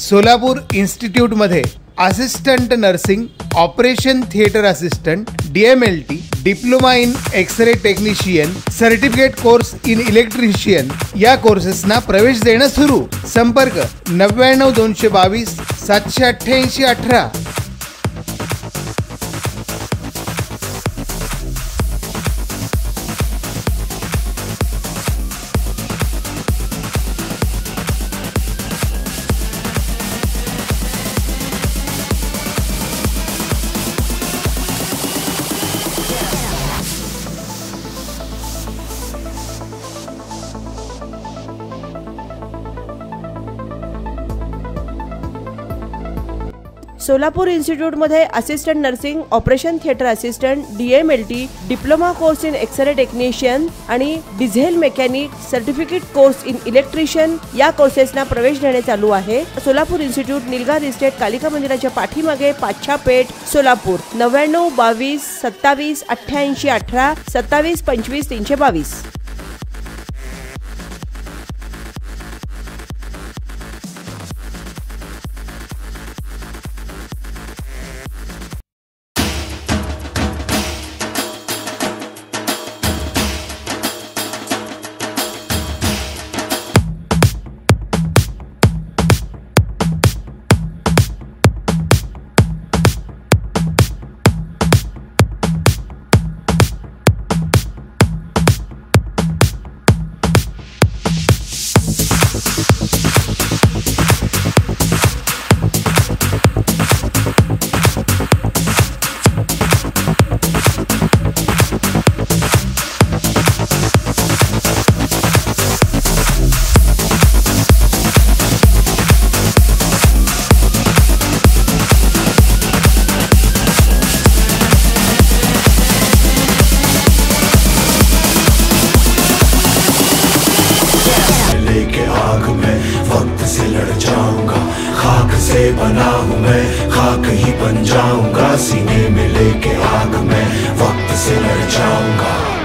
सोलापूर इन्स्टिट्यूटमध्ये assistant nursing, operation theatre assistant, DMLT, diploma in x-ray technician, certificate course in electrician या कोर्सेसना प्रवेश देणं सुरू। संपर्क 99 222 788 18। सोलापूर इन्स्टिट्यूटमध्ये assistant nursing, operation theatre assistant, DMLT, diploma course in x-ray technician आणि diesel mechanic, certificate course in electrician या कोर्सेसना प्रवेश देणे चालू आहे। सोलापूर इन्स्टिट्यूट, निलगार इस्टेट, कालिका मंदिराच्या पाठीमागे, पाच्छा पेठ, सोलापूर। 99 22 27 88 18 27 25 322। वक्त से लड़ जाऊंगा, खाक से बना हूँ मैं, खाक ही बन जाऊंगा। सीने में लेके आग मैं वक्त से लड़ जाऊंगा।